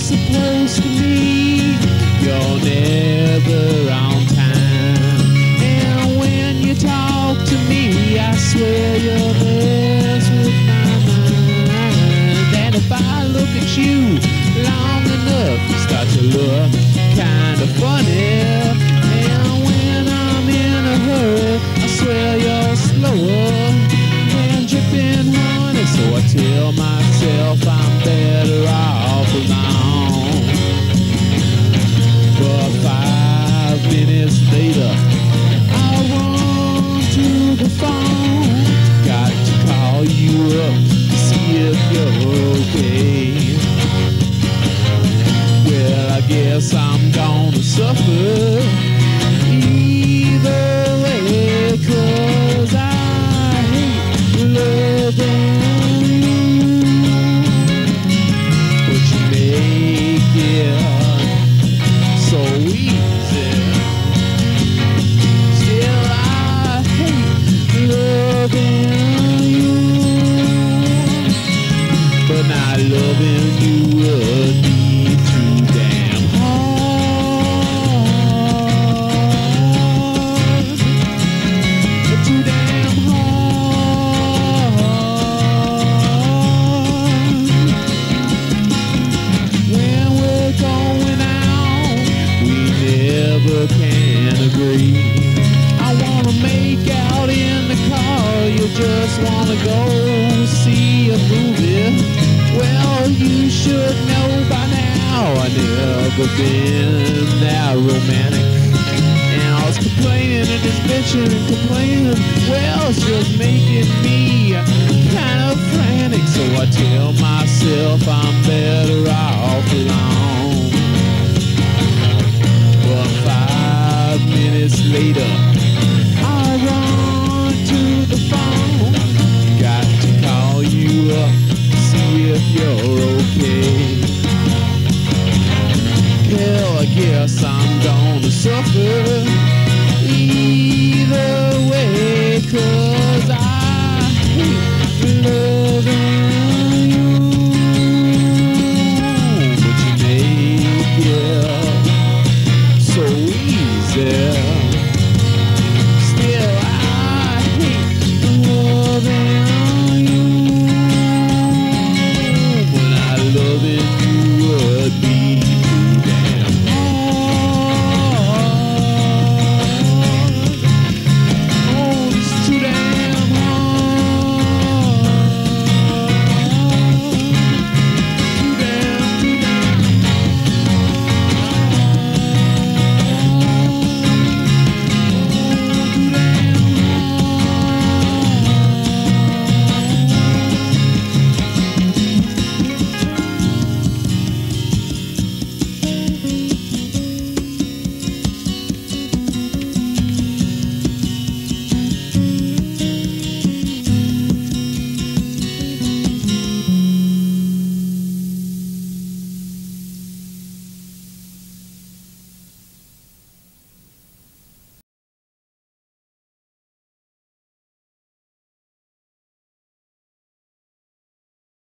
supposed to meet, you're never on time. And when you talk to me, I swear you'll mess with my mind. And if I look at you long enough, you start to look kind of funny. And when I'm in a hurry, I swear you're slower than dripping honey. So I tell myself I'm better off alone. But 5 minutes later, I run to the phone. Got to call you up to see if you're okay. Well, I guess I'm gonna suffer either way, 'cause I hate loving you, but you make it so easy. Still, I hate loving you, but not loving you would be too damn hard. Too damn hard. When we're going out, we never can agree. I wanna make out in the car, you just wanna go see a movie. Well, you should know by now I never been that romantic. And I was complaining and just bitching and complaining. Well, it's just making me kind of frantic. So I tell myself I'm better off alone. But 5 minutes later, I run to the phone. Got to call you up, see if you're okay. Hell, I guess I'm gonna suffer